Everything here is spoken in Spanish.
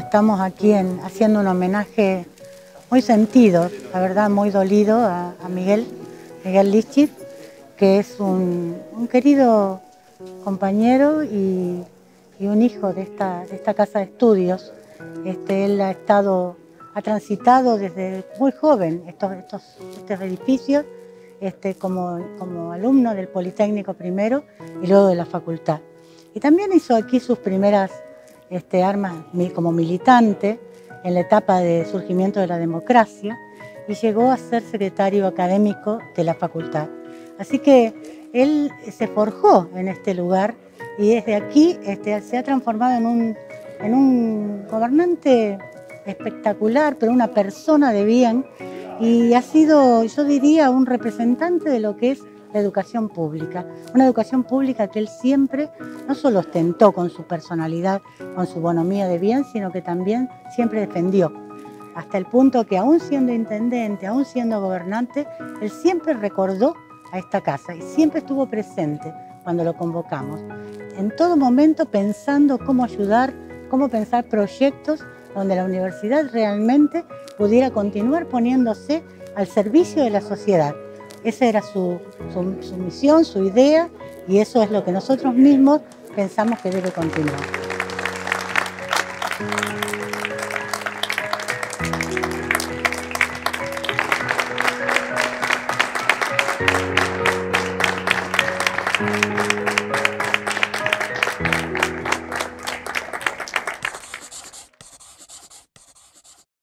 estamos aquí haciendo un homenaje muy sentido, la verdad muy dolido a Miguel Lischit, que es un querido compañero y un hijo de esta casa de estudios. Él ha transitado desde muy joven estos edificios, como alumno del Politécnico primero y luego de la facultad. Y también hizo aquí sus primeras armas como militante en la etapa de surgimiento de la democracia y llegó a ser secretario académico de la facultad. Así que él se forjó en este lugar y desde aquí se ha transformado en un gobernante espectacular, pero una persona de bien, y ha sido, yo diría, un representante de lo que es la educación pública. Una educación pública que él siempre no solo ostentó con su personalidad, con su bonomía de bien, sino que también siempre defendió. Hasta el punto que aún siendo intendente, aún siendo gobernante, él siempre recordó a esta casa y siempre estuvo presente cuando lo convocamos. En todo momento pensando cómo ayudar, cómo pensar proyectos donde la universidad realmente pudiera continuar poniéndose al servicio de la sociedad. Esa era su misión, su idea, y eso es lo que nosotros mismos pensamos que debe continuar.